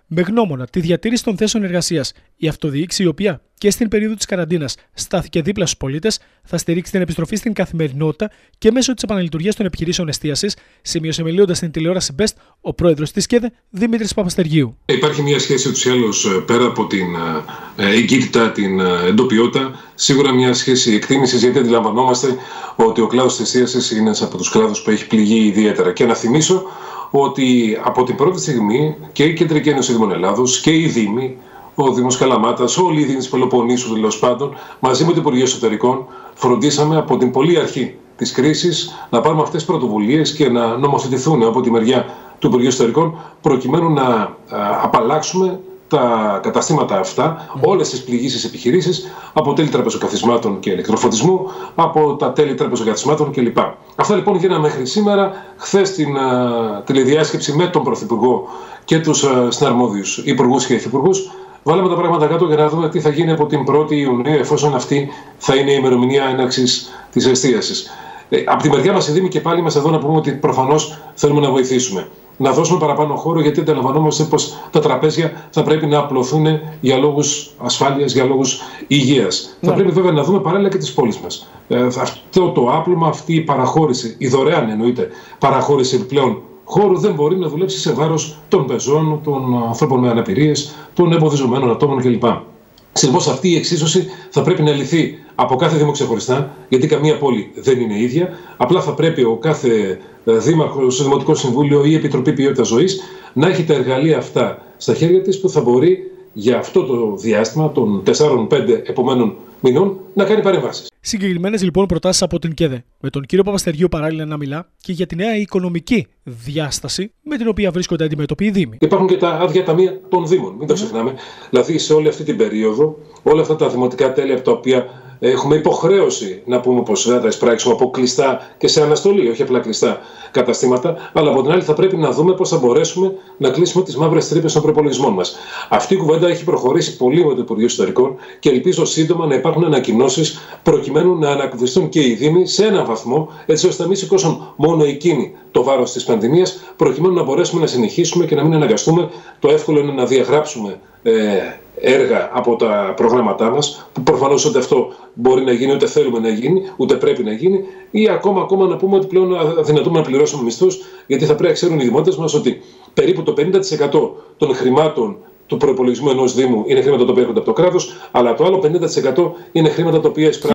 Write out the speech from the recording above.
Με γνώμονα τη διατήρηση των θέσεων εργασίας, η αυτοδιοίκηση, η οποία και στην περίοδο της καραντίνας στάθηκε δίπλα στους πολίτες, θα στηρίξει την επιστροφή στην καθημερινότητα και μέσω της επαναλειτουργίας των επιχειρήσεων εστίασης, σημείωσε μιλώντας στην τηλεόραση Best ο πρόεδρος της ΚΕΔΕ, Δημήτρης Παπαστεργίου. Υπάρχει μια σχέση ούτως ή άλλως πέρα από την εγκύτητα, την εντοπιότητα, σίγουρα μια σχέση εκτίμησης, γιατί αντιλαμβανόμαστε ότι ο κλάδος της εστίασης είναι ένας από τους κλάδους που έχει πληγεί ιδιαίτερα. Και να θυμίσω ότι από την πρώτη στιγμή και η Κεντρική Ένωση Δήμων Ελλάδος και οι Δήμοι, ο Δήμος Καλαμάτας, όλοι οι Δήμοι της Πελοποννήσου τέλος πάντων, μαζί με το Υπουργείο Εσωτερικών, φροντίσαμε από την πολύ αρχή της κρίσης να πάρουμε αυτές τις πρωτοβουλίες και να νομοθετηθούν από τη μεριά του Υπουργείου Εσωτερικών, προκειμένου να απαλλάξουμε τα καταστήματα αυτά, όλες τις πληγήσεις επιχειρήσεις, από τέλη τραπεζοκαθισμάτων και ηλεκτροφωτισμού, από τα τέλη τραπεζοκαθισμάτων κλπ. Αυτά λοιπόν γίνανε μέχρι σήμερα. Χθες στην τηλεδιάσκεψη με τον Πρωθυπουργό και τους συναρμόδιους υπουργούς και υφυπουργούς, βάλαμε τα πράγματα κάτω για να δούμε τι θα γίνει από την 1η Ιουνίου, εφόσον αυτή θα είναι η ημερομηνία έναρξης της εστίασης. Από τη μεριά μας οι Δήμοι και πάλι είμαστε εδώ να πούμε ότι προφανώς θέλουμε να βοηθήσουμε. Να δώσουμε παραπάνω χώρο, γιατί αντιλαμβανόμαστε πως τα τραπέζια θα πρέπει να απλωθούν για λόγους ασφάλειας, για λόγους υγείας. Θα πρέπει βέβαια να δούμε παράλληλα και τις πόλεις μας. Αυτό το άπλωμα, αυτή η παραχώρηση, η δωρεάν εννοείται παραχώρηση επιπλέον χώρου, δεν μπορεί να δουλέψει σε βάρος των πεζών, των ανθρώπων με αναπηρίες, των εμποδιζομένων ατόμων κλπ. Συνεπώς αυτή η εξίσωση θα πρέπει να λυθεί από κάθε Δήμο ξεχωριστά, γιατί καμία πόλη δεν είναι ίδια. Απλά θα πρέπει ο κάθε δήμαρχος, Δημοτικό Συμβούλιο ή Επιτροπή Ποιότητας Ζωής να έχει τα εργαλεία αυτά στα χέρια της, που θα μπορεί για αυτό το διάστημα των 4-5 επομένων μηνών να κάνει παρεμβάσεις. Συγκεκριμένες λοιπόν προτάσεις από την ΚΕΔΕ, με τον κύριο Παπαστεργίου παράλληλα να μιλά και για τη νέα οικονομική διάσταση με την οποία βρίσκονται αντιμέτωποι οι Δήμοι. Υπάρχουν και τα άδεια ταμεία των Δήμων, μην το ξεχνάμε. Δηλαδή σε όλη αυτή την περίοδο, όλα αυτά τα δημοτικά τέλη από τα οποία έχουμε υποχρέωση να πούμε πως δεν θα εισπράξουμε από κλειστά και σε αναστολή, όχι απλά κλειστά καταστήματα, αλλά από την άλλη θα πρέπει να δούμε πώς θα μπορέσουμε να κλείσουμε τις μαύρες τρύπες των προϋπολογισμών μας. Αυτή η κουβέντα έχει προχωρήσει πολύ με το Υπουργείο Εσωτερικών και ελπίζω σύντομα να υπάρχουν ανακοινώσεις προκειμένου να ανακουφιστούν και οι Δήμοι σε έναν βαθμό, έτσι ώστε να μην σηκώσουν μόνο εκείνοι το βάρος της πανδημίας, προκειμένου να μπορέσουμε να συνεχίσουμε και να μην αναγκαστούμε. Το εύκολο είναι να διαγράψουμε έργα από τα προγράμματά μας, που προφανώς ούτε αυτό μπορεί να γίνει, ούτε θέλουμε να γίνει, ούτε πρέπει να γίνει, ή ακόμα να πούμε ότι πλέον αδυνατούμε να πληρώσουμε μισθούς, γιατί θα πρέπει να ξέρουν οι δημότες μας ότι περίπου το 50% των χρημάτων του προϋπολογισμού ενός Δήμου είναι χρήματα τα οποία έρχονται από το κράτος, αλλά το άλλο 50% είναι χρήματα τα οποία